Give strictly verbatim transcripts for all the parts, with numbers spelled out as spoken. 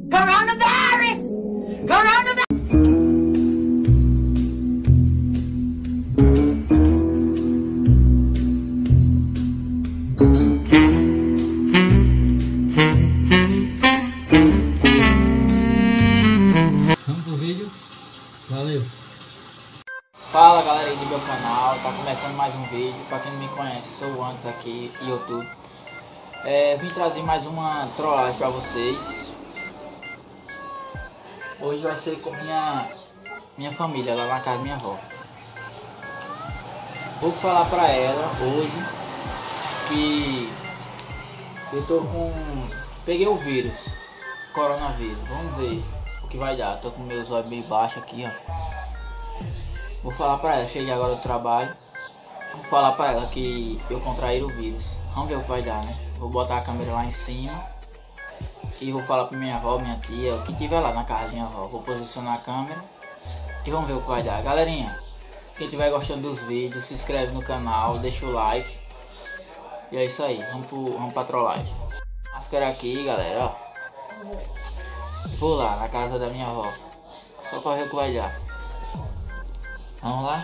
Coronavirus! Coronavirus! Vamos pro vídeo. Valeu! Fala galera aí do meu canal, tá começando mais um vídeo. Pra quem não me conhece, sou o Antes aqui, YouTube. É, vim trazer mais uma trollagem pra vocês. Hoje vai ser com minha, minha família lá na casa da minha avó. Vou falar pra ela hoje que eu tô com... peguei o vírus, coronavírus. Vamos ver o que vai dar. Tô com meus olhos meio baixos aqui, ó. Vou falar pra ela, cheguei agora do trabalho. Vou falar pra ela que eu contraí o vírus. Vamos ver o que vai dar, né? Vou botar a câmera lá em cima e vou falar pra minha avó, minha tia, o que tiver lá na casa da minha avó. Vou posicionar a câmera e vamos ver o que vai dar. Galerinha, quem tiver gostando dos vídeos, se inscreve no canal, deixa o like. E é isso aí, vamos, pro, vamos pra trollagem. Máscara aqui, galera, ó. Vou lá na casa da minha avó, só pra ver o que vai dar. Vamos lá?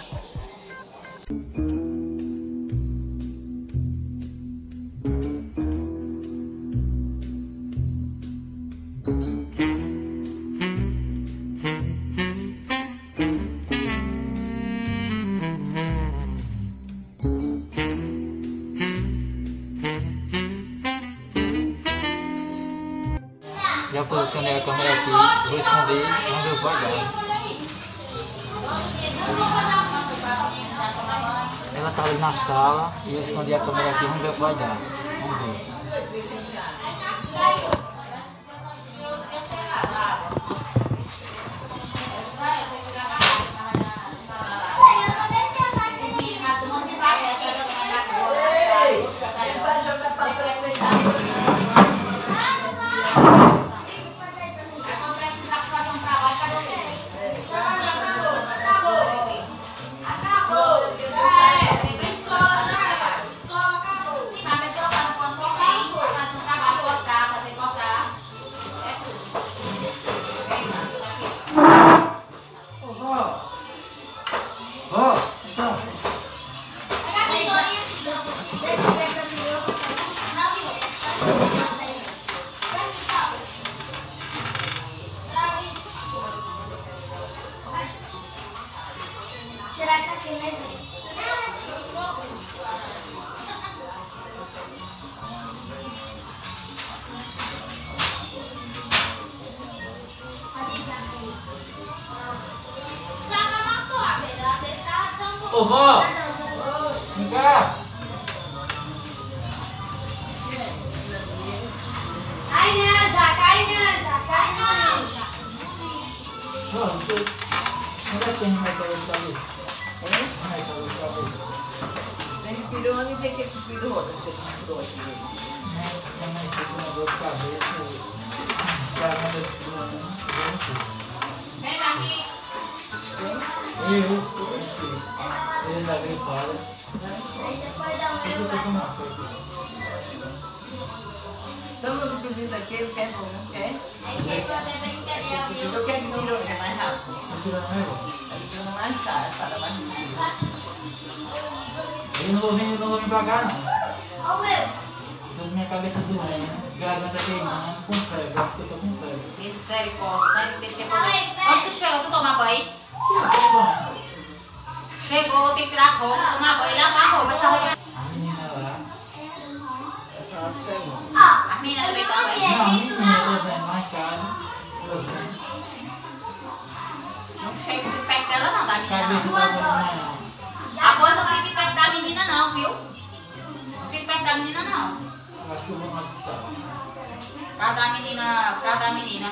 Já posicionei a câmera aqui, vou esconder, vamos ver o que vai dar. Ela tá ali na sala e eu escondi a câmera aqui, vamos ver o que vai dar. Vamos ver. Será que aqui, né, gente? Ô vó! Vem cá! Ai, não, já cai, não, já cai, não. Ó, não sei. Onde é que a gente vai fazer essa vez? Onde é que vai fazer essa vez? Tem que pirou, não tem que pirou outra, você pirou aqui. Quando eu sei que uma dor de cabeça, garganta de frio, Vem aqui. eu, esse, ele da gripada, Aí depois dá um eu tô com uma seca. Todo mundo pedindo aqui, ele quer, não quer? Aí quer fazer brincadeira. Eu quero que pirou, que é mais rápido. Tá tirando aí, Ele pirou mais chá, essa hora mais difícil. eu não vou vir, não vou vir pra cá não. Ó o meu. Tô com minha cabeça doendo, garganta queimando, com febre, acho que eu tô com febre. Misericórdia, sério, deixa eu poder. Quando tu chegou, tu toma banho? Chegou, tem que tirar roupa, tomar banho e lavar a roupa. Essa roupa. A menina lá, Essa hora você é bom. As meninas também também. não, a menina, eu tô vendo lá em casa, tô vendo. Não chega muito perto dela não, da menina Cabeça não. tá doendo, não. A boa não fique perto da menina não, viu? Não fique perto da menina não. Acho que eu vou no hospital. Por causa da menina, por causa da menina.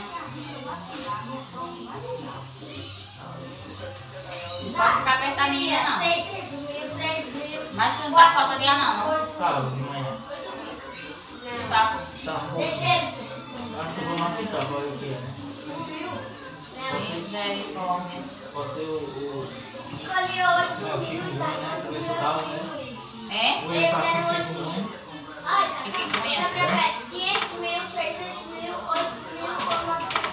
Não pode ficar perto da menina não. seiscentos mil, três mil. Mas tu não tá falta de ar não. Tá, de manhã. Tu tá. Tá bom. Deixa ele. Acho que eu vou no hospital, pra ver o que é, né? Misericórdia. Pode ser o... o... Escolhi É, oito o Chico mil. Ruim, né? Por isso tava, né? É? O ex tá com Chico Ruim. Olha, Chiquinho. você prefere quinhentos mil, seiscentos mil, oito mil ou novecentos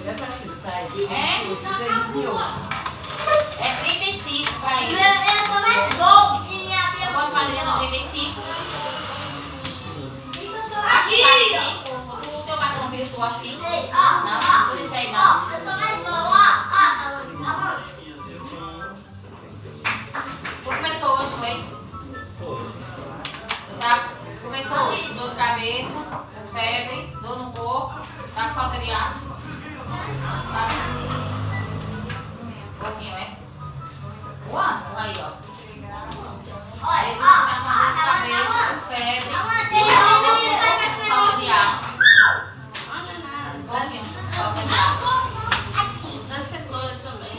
É trinta e cinco pra ele. Eu sou mais bobinha. Você pode fazer no trinta e cinco? Aqui. Acho que tá assim. O teu patrão viu tu assim? Ei, ó, Não, tudo isso aí não. ó, eu sou mais bom, ó, ó, ó. Tu começou hoje, foi? Tu tá, começou hoje, dor de cabeça, febre, dor no corpo, tá com falta de ar. Tá? Um pouquinho, é? O ânsia, aí, ó. Olha, Ele ó, tá com ó, dor de ela cabeça, com febre, não falta de ar. Um pouquinho, falta de ar. Deve ser doido também.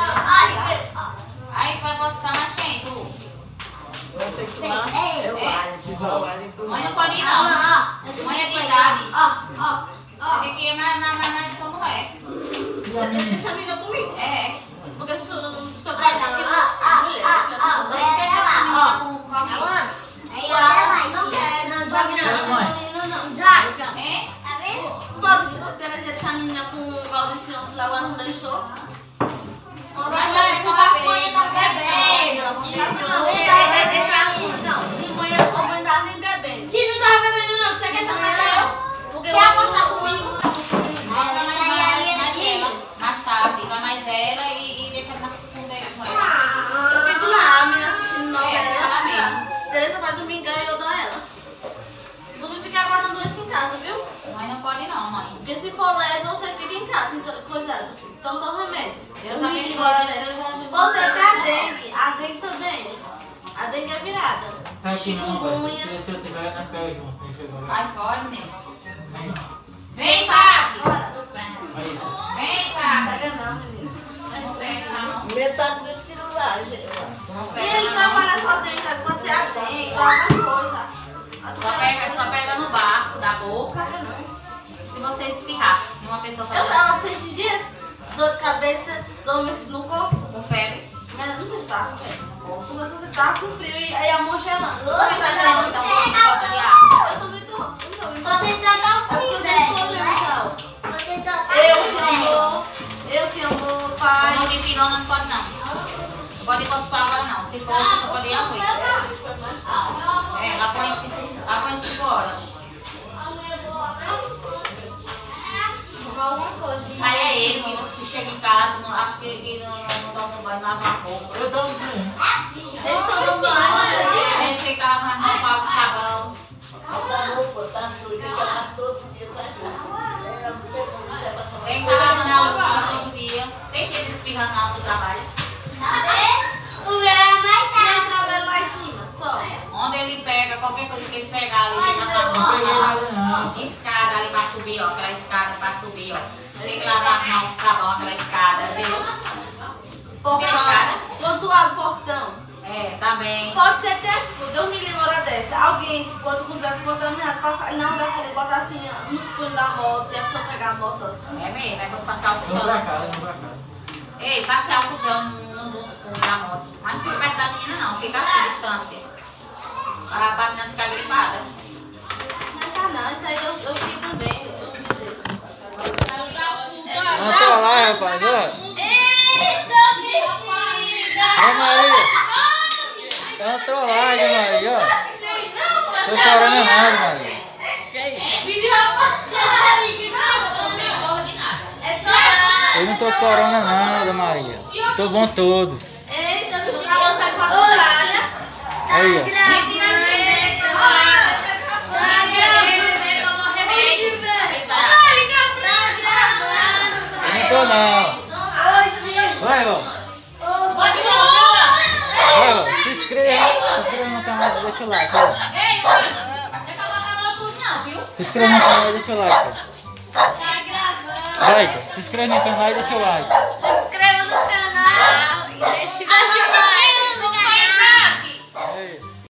Aí tu vai postar mais quem, tu? Eu tenho que tomar. Eu vale, Mãe não pode ir, não. Mãe é de idade. Você tem que ir na, na, na, na sua mulher. Deixa a amiga comigo. É. Porque se eu se eu cair aqui, ah, mulher. ah, ah, Não quer deixar a menina com com alguém. Não quero, não joga não, menina não. Já. É? Tá vendo? Pode querer deixar a menina com o Valdeciano que lá não deixou? Mas vai com a mãe tá bebendo. Não, de manhã eu sou mãe da nem bebendo. Que não tava bebendo não, você quer saber? Porque Quer eu apostar sou- comigo? Vai mais, mais, mais ela. Mais tarde. Vai mais ela e, e deixa ela com dele com ela. Eu fico lá, a menina assistindo É, fala novela. mesmo. Tereza faz um mingau e eu dou ela. Tudo fica guardando isso em casa, viu? Mãe não pode não, mãe. Porque se for leve, você fica em casa, iso- coisado. Toma só o remédio. Deus Eu me abençoe, livro hora Deus dessa. ajude Você você. tem a dengue. A dengue também. A dengue é virada. Tá aqui não, Chikungunya. se, se eu tiver na pele junto, tem que chegar lá. Vai fora, menino. Vem. Vem, sabe? Bora. Aí. Vem, Tá sabe? ganhando, menino. Não pega na mão. Metade desse celular, gente. Não E pega ele na mão. trabalha sozinho em casa, pode ser a dengue, alguma coisa. Só pega, só pega no bafo da boca. Se você espirrar e uma pessoa Eu falar tava seis dias, dor de cabeça, dormência no corpo. com febre, Mas não sei se tava com febre. Porque você tava com frio e aí a mão gelando. como é que tá dizendo então que falta de ar? Eu também tô. Eu também tô. Você só tá É com porque eu tenho problema, inveja, então. né? Você só tá Eu com te inveja. amo. Eu te amo, pai. Mão de pirona não pode não. Não pode ir para o hospital agora não. Se for, você só pode ir à noite. É, lá põe cinco, lá põe cinco horas. Alguma coisa. Aí é ele que, que chega em casa, não, acho que, que não, não toma um banho, lava a roupa. Eu dou um banho. Ele tomou banho, você disse? Ele tem que lavar a roupa com sabão. Essa roupa tá suja, que ela todo dia sai roupa. Tem que estar lavando a roupa todo dia. Tem gente espirrando na hora do trabalho. O meu é mais Ele alto. trabalha lá em cima, só. Onde ele pega, qualquer coisa que ele pegar ali, tem que lavar Não peguei com nada sabão. não. Escada ali pra subir, ó. Aquela escada pra subir, ó. Tem que lavar a mão com sabão, aquela escada, viu? Portão. Quando tu abre o portão, É, tá bem. pode ser até, tipo, Deus me livre uma hora dessa. Alguém, quando comprar contaminado, passar na hora da frente, botar assim nos punhos da moto e a pessoa pegar a moto assim. É mesmo, é quando passar o Vamos pra gel. casa, vamos pra casa. Ei, passe álcool gel no no punho da moto. Mas não fica perto da menina não, fica assim, a distância. Pra, pra menina ficar gripada. Não tá não, isso aí eu, eu vi também, eu fiz isso. Vamos pra lá, rapaz, ó. Eita, bexiga! Ó, Maria. É uma trollagem, Maria, ó. Tô chorando nada, Maria. Não tem porra de nada. É trollagem. Eu não tô corona nada, Maria. Tô bom todo. Eita, bexiga, eu saio pra tralha. Aí, ó. Ele tomou remédio. Eu não tô não. Vai, irmão. Pode voltar. Vai, irmão. Se inscreva. Se inscreva no canal e deixa o like, ó. Ei, Márcio, não é pra botar no tudo não, viu? Se inscreva no canal e deixa o like, ó. Vai, se inscreva no canal e deixa o like. Se inscreva no canal e deixa o